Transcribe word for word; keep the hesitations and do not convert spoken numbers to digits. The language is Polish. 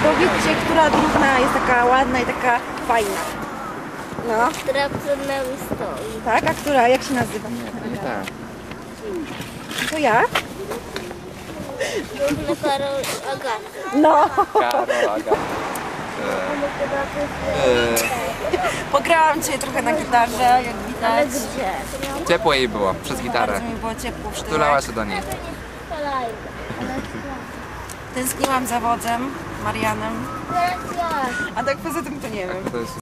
Powiedzcie, która drużyna jest taka ładna i taka fajna. No. Która przed nami stoi. Tak? A która? Jak się nazywa? Nie tak. To ja? Różne Karol Agaty. No. Karol, Aga. Pograłam dzisiaj trochę na gitarze, jak Ale widać. gdzie? Ciepło jej było, przez gitarę. Bardzo mi było ciepło w Tulała sztyłek. się do niej. Tęskniłam za wodzem, Marianem. Teraz ja. A tak poza tym to nie wiem. To jest